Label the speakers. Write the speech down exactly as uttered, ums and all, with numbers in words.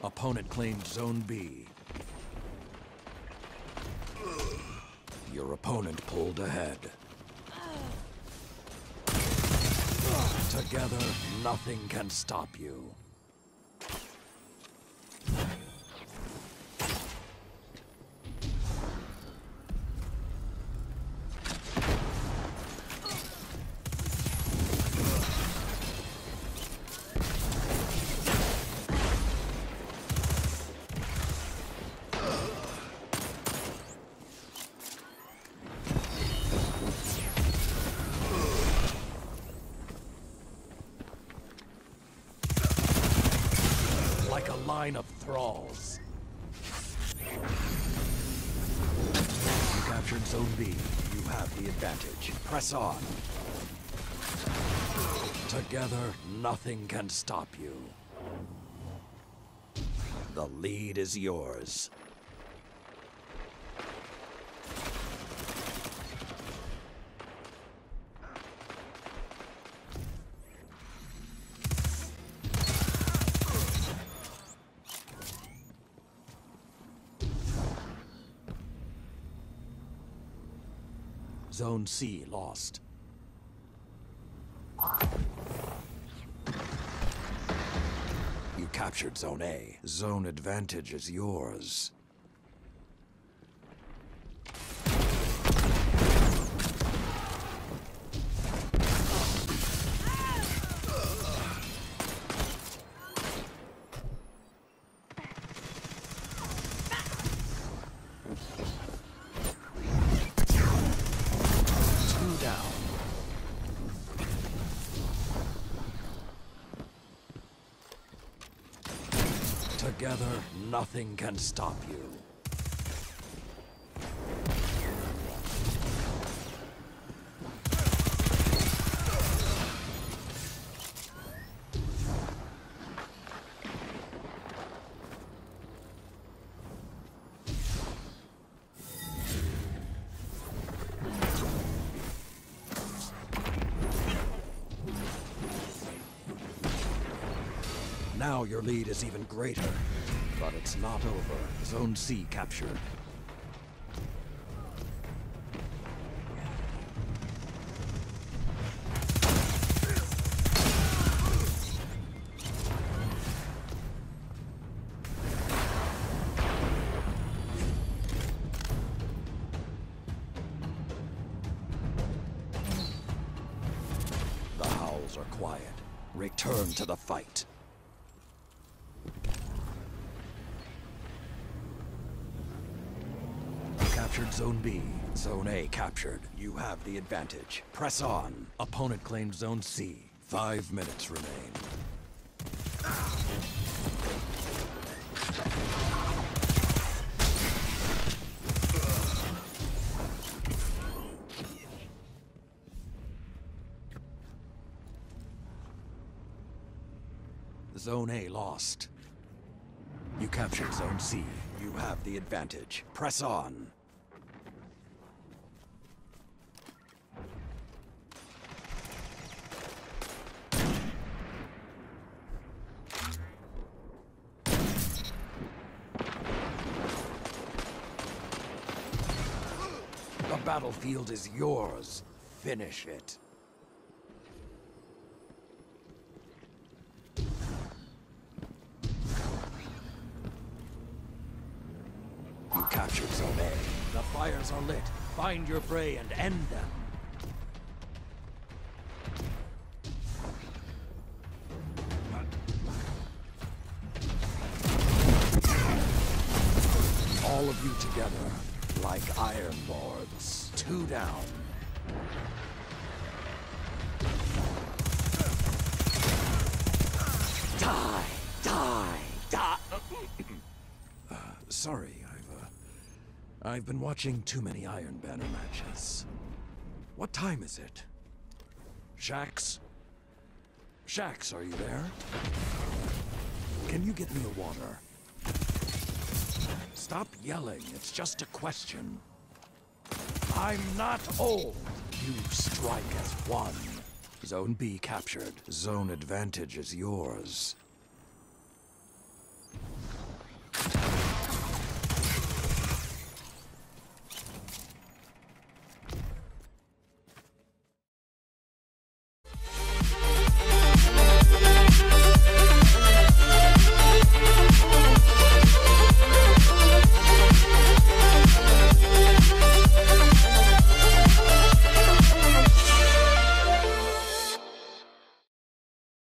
Speaker 1: Opponent claimed Zone B. Your opponent pulled ahead. Together, nothing can stop you. Like a line of thralls. You captured Zone B. You have the advantage. Press on. Together, nothing can stop you. The lead is yours. Zone C lost. You captured Zone A. Zone advantage is yours. Together, nothing can stop you. Now your lead is even greater, but it's not over. Zone C captured. The howls are quiet. Return to the fight. Captured Zone B. Zone A captured. You have the advantage. Press on. Opponent claimed Zone C. Five minutes remain. Zone A lost. You captured Zone C. You have the advantage. Press on. The battlefield is yours. Finish it. You captured Zone A. The fires are lit. Find your prey and end them. All of you together, like iron lords. Two down. Die! Die! Die! uh, sorry, I've, uh, I've been watching too many Iron Banner matches. What time is it? Shax? Shax, are you there? Can you get me a water? Stop yelling, it's just a question. I'm not old. You strike as one. Zone B captured. Zone advantage is yours.